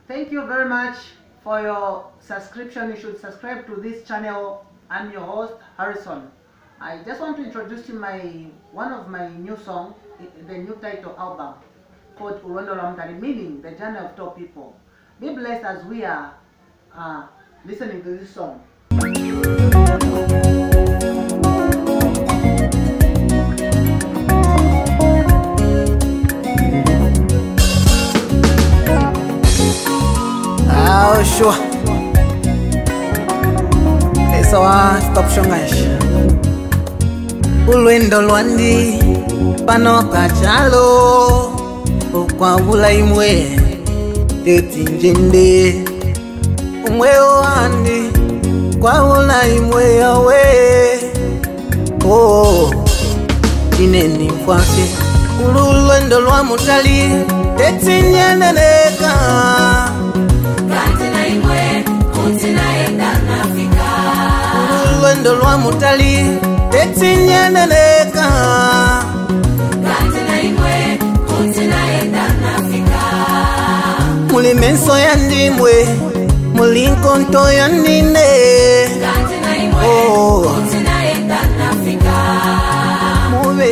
Thank you very much for your subscription. You should subscribe to this channel. I'm your host, Harrison. I just want to introduce you one of my new songs, the new title album called Ulondo Lwamutali, meaning the journey of tall people. Be blessed as we are listening to this song. Oh, sure. So stop shongash. Ulwendo lwandi pano kachalo kwa vula imwe teti njende umwe wandi kwa vula imwe yawe. Oh, ineni mfake ulwendo lwamutali teti nyeneneka Ulwendo lwamutali teti nyeneneka muli menso ya ndimwe muli nkonto ya nine. Oh, mube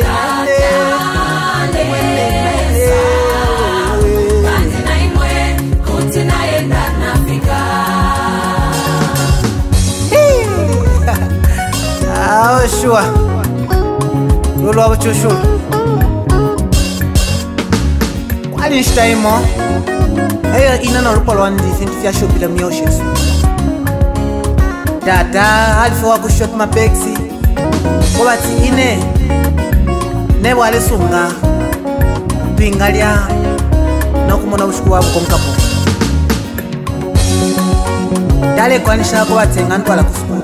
sure. Lolo abachushulu kwali nshitaimo eyo ina nolupo lwandi sintu fyashupila myoshesu dada alifu wakushot mapexi kubati ine nebwale sunga twingalya nokumona bushuku wabu konkapo dale kwanisha kubati ngantwala kusukulu.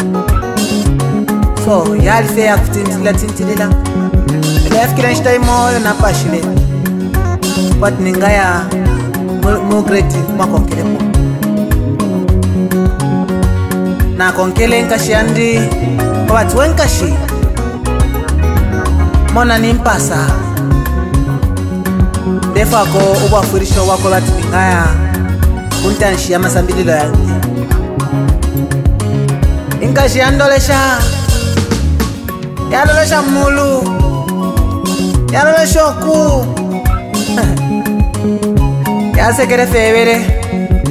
So, yali fe ya kutintilila Lefikila nshitaimo na pashile Watu ningaya mugreti kumakonkelepo na konkele nkashi andi kwa watu wenkashi mona nimpasa defo ako ubafurisho wako watu ningaya kuntanshi ya masambililo yangu inkashi andolesha yalolesha mulu yalolesha oku yasekere febere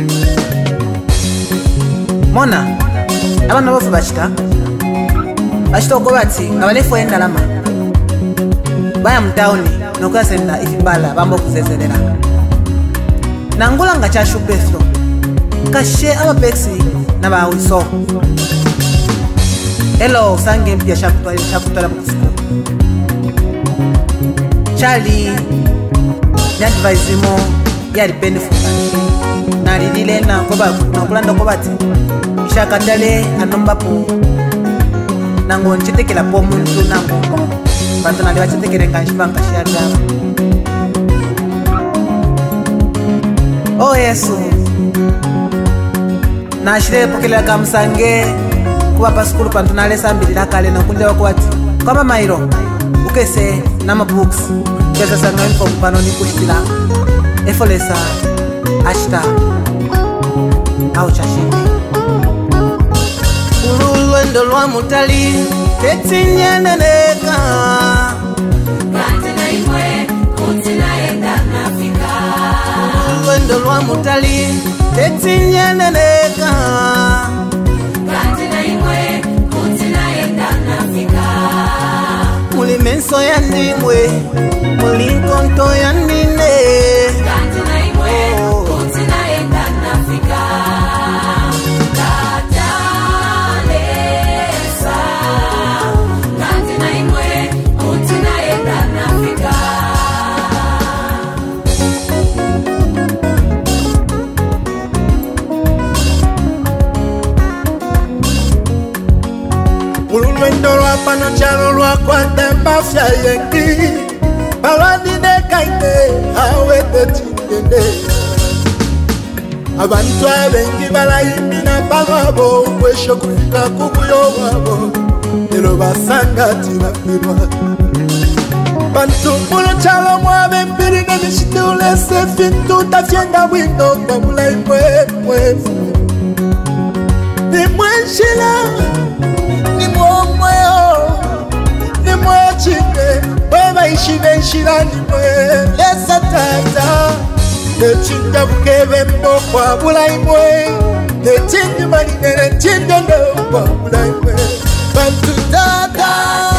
mona abana bofu bachita oko bati abalefu endalama baya mtauni nokasenda ifibala bambo kuzezerera nangula nga chashupeflo kashe abapexi nabawiso. Hello, sange mpya shakutala mkusiku Charlie Nyadvise mo yari benefutanshi Naridile na kulanda kubati Ishakandale anombapo Nango nchitekela po muntu nango Bantu naliwa chitekele nkanshivanga shiaga. Oh Yesu Nashire pokele kamsange kuwa paskulu pantunale sambilila kale na kunde wakwati kwa mama hiro ukese na mabooks kesa sanga info mpano ni kushtila efolesa ashta au chashindi ulwendo lwamutali teti nyeneneka ulwendo lwamutali teti nyeneneka muli menso ya ndimwe muli nkonto ya nine. Ulwendo lwapano chalo lwakwata mafya yengi balwadi dekaite awete chingende abantu abengi balayimina balwabo kwesho kufika kubuyo wabo lero basangati bafirwa bantu mulochalo mwabe mbili na mishite ulese fintu tafyenga wino kwa mulai mwefu ni mwenshila ni mwomweo ni mwechine bweba ishine nshila ni mwe lesa tata nechinja bukebe mbo kwa mulai mwe nechinja maninere chinja ndo kwa mulai mwe bantu tata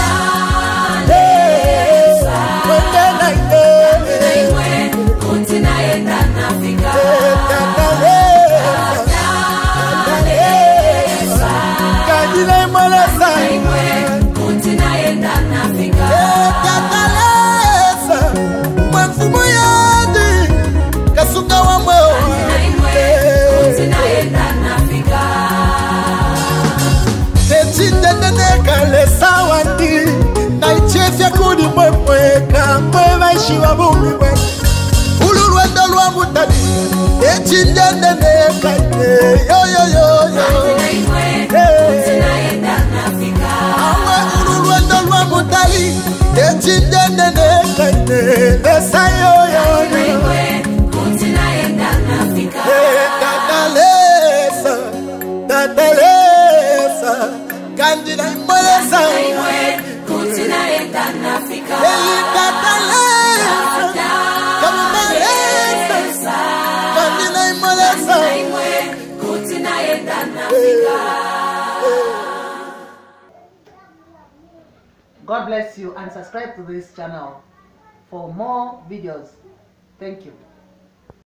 Shiwa bumi we ululwendo lwa mutali echinjende nekanye yo yo yo yo awe ululwendo lwa mutali echinjende nekanye lesa yo yo tatalesa kandila imolesa God bless you and subscribe to this channel for more videos. Thank you.